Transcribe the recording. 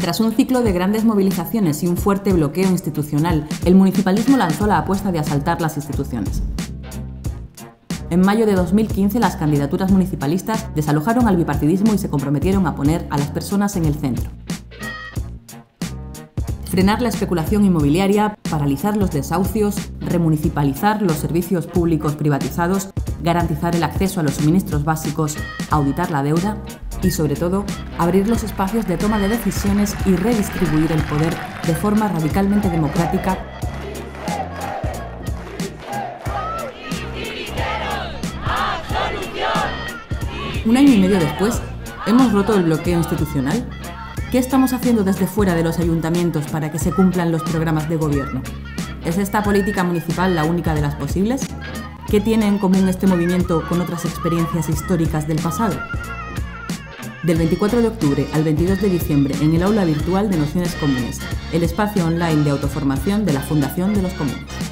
Tras un ciclo de grandes movilizaciones y un fuerte bloqueo institucional, el municipalismo lanzó la apuesta de asaltar las instituciones. En mayo de 2015, las candidaturas municipalistas desalojaron al bipartidismo y se comprometieron a poner a las personas en el centro. Frenar la especulación inmobiliaria, paralizar los desahucios, remunicipalizar los servicios públicos privatizados, garantizar el acceso a los suministros básicos, auditar la deuda y, sobre todo, abrir los espacios de toma de decisiones y redistribuir el poder de forma radicalmente democrática. Un año y medio después, ¿hemos roto el bloqueo institucional? ¿Qué estamos haciendo desde fuera de los ayuntamientos para que se cumplan los programas de gobierno? ¿Es esta política municipal la única de las posibles? ¿Qué tiene en común este movimiento con otras experiencias históricas del pasado? Del 24 de octubre al 22 de diciembre en el aula virtual de Nociones Comunes, el espacio online de autoformación de la Fundación de los Comunes.